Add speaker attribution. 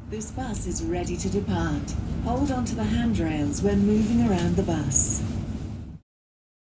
Speaker 1: This bus is ready to depart. Hold on to the handrails when moving around the bus.